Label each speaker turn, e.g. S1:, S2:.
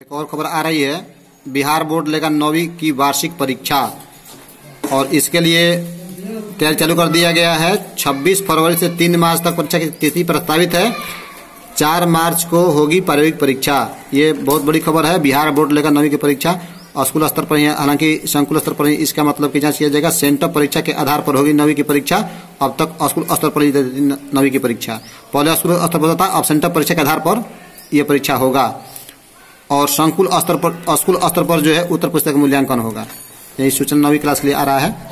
S1: एक और खबर आ रही है, बिहार बोर्ड लेगा 9वीं की वार्षिक परीक्षा और इसके लिए तैयारी चालू कर दिया गया है। 26 फरवरी से 3 मार्च तक परीक्षा की तिथि प्रस्तावित है। 4 मार्च को होगी प्रायोगिक परीक्षा। ये बहुत बड़ी खबर है। बिहार बोर्ड लेगा 9वीं की परीक्षा स्कूल स्तर पर ही, हालांकि संकुल स्तर पर ही इसका मतलब की जांच किया जाएगा। सेंटर परीक्षा के आधार पर होगी 9वीं की परीक्षा। अब तक स्कूल स्तर पर ही 9वीं की परीक्षा, पहले स्कूल स्तर पर होता था, अब सेंटर परीक्षा के आधार पर यह परीक्षा होगा और संकुल स्तर पर, स्कूल स्तर पर जो है उत्तर पुस्तिका मूल्यांकन होगा। यही सूचना 9वीं क्लास के लिए आ रहा है।